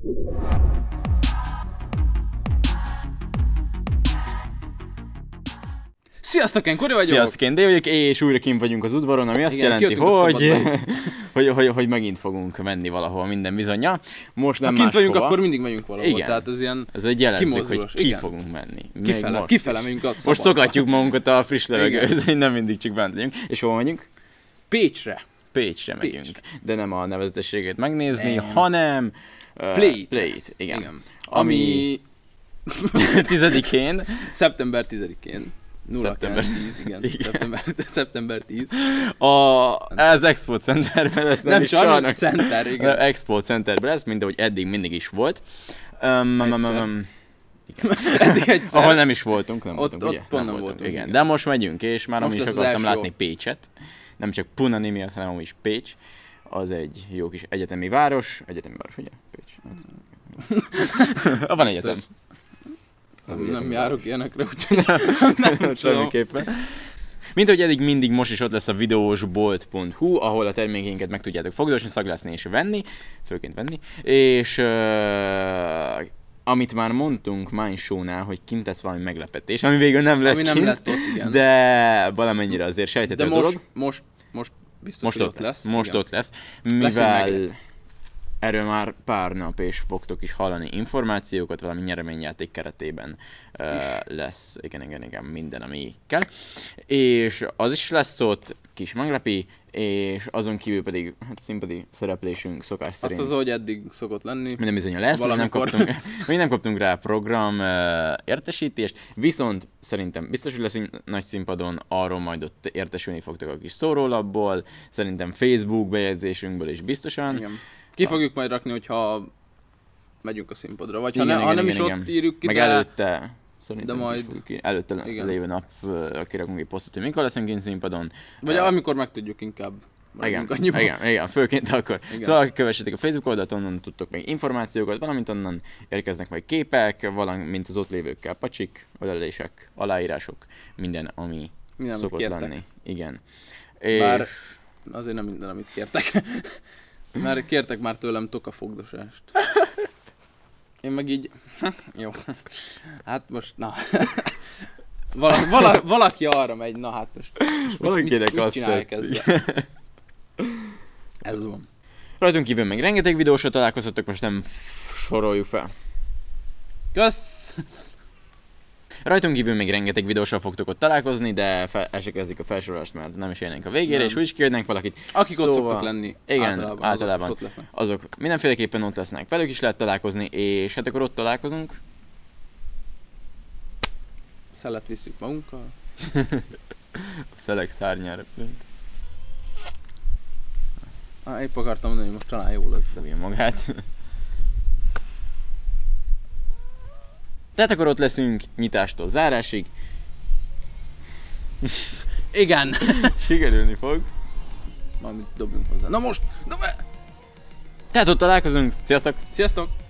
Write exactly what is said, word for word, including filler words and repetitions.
Sziasztok, én Kori vagyok! Sziasztok, én Dave vagyok, és újra kint vagyunk az udvaron, ami azt Igen, jelenti, hogy... hogy, hogy, hogy megint fogunk menni valahol minden bizonnyal. Most nem ha kint vagyunk, máshova. akkor mindig megyünk valahol, igen. Tehát ez ilyen ez egy jelenszik, hogy ki igen. fogunk menni. Kifele, most kifele megyünk a Most szokatjuk magunkat a friss levegőhöz, hogy nem mindig csak bent legyünk. És hova megyünk? Pécsre. Pécsre megyünk. Pécs. De nem a nevezetességet megnézni, nem. hanem... Uh, Play-t. Play-t, igen. igen. Ami... tizedikén. Szeptember tizedikén. Szeptember tíz, igen. igen. Szeptember, szeptember tíz. A, ez Expo Centerben lesz, nem, nem is sajnos. Center, igen. Expo Centerben lesz, mint ahogy eddig mindig is volt. Um, um, um, igen. Eddig egyszer. Ahol nem is voltunk, nem ott, voltunk, ott ugye? Pont nem, nem voltunk, voltunk, igen. igen. De most megyünk, és már most amúgy is akartam látni Pécset. Nem csak Punani miatt, hanem amúgy is Pécs. Az egy jó kis egyetemi város. Egyetemi város, ugye? Pécs. Van egyetem. Nem, nem járok ilyenekre, úgyhogy nem, nem semmiképpen. Mint ahogy eddig mindig most is ott lesz a videósbolt pont hu, ahol a termékeinket meg tudjátok fogdosni, szaglászni és venni, főként venni, és uh, amit már mondtunk Mind Show-nál, hogy kint lesz valami meglepetés, ami végül nem lett ami nem kint, lett ott, igen. de valamennyire azért sejthető de a most, dolog. most, most biztos, most hogy ott lesz, lesz. Most igen. ott lesz, mivel erről már pár nap és fogtok is hallani információkat, valami nyereményjáték keretében uh, lesz, igen, igen, igen, minden, ami kell. És az is lesz ott, kis meglepi, és azon kívül pedig hát színpadi szereplésünk szokás szerint. Azt az, hogy eddig szokott lenni. Minden bizonyan lesz, még nem, kaptunk, még nem kaptunk rá program uh, értesítést, viszont szerintem biztos, hogy leszünk nagy színpadon, arról majd ott értesülni fogtok a kis szórólapból, szerintem Facebook bejegyzésünkből is biztosan. Igen. Ki fogjuk majd rakni, hogyha megyünk a színpadra, vagy igen, ha, ne, igen, ha nem igen, is igen. ott írjuk ki, meg de... előtte, szerintem de majd... ki, előtte igen. lévő nap uh, kirakunk egy posztot, hogy mikor leszünk kint színpadon. Vagy uh, amikor megtudjuk inkább. Igen, igen, igen, főként akkor. Igen. Szóval kövessetek a Facebook oldalt, onnan tudtok meg információkat, valamint onnan érkeznek majd képek, valamint az ott lévőkkel pacsik, ölelések, aláírások, minden, ami minden, szokott lenni. Igen. Bár és... azért nem minden, amit kértek. Mert kértek már tőlem tokafogdosást. Én meg így... Jó. Hát most, na... Vala, vala, valaki arra megy, na hát most... most valakinek mit, azt mit tetszik. Ez van. Rajtunk kívül meg rengeteg videósra találkozhatok, most nem soroljuk fel. Kösz! Rajtunk kívül még rengeteg videósra fogtok ott találkozni, de fel, el se kezdjük a felsorolást, mert nem is érnénk a végére, nem. És úgy is kérnénk valakit. Akik szóval, ott szoktak lenni, igen, általában, általában azok, ott azok mindenféleképpen ott lesznek, velük is lehet találkozni, és hát akkor ott találkozunk. Szelet visszük magunkkal. A szelek szárnyára repülünk. Ah, épp akartam mondani, hogy most talán jó lesz. Fogja magát. Tehát akkor ott leszünk nyitástól zárásig. Igen. Sikerülni fog. Valamit dobjunk hozzá. Na most! Dob! Tehát ott találkozunk. Sziasztok! Sziasztok!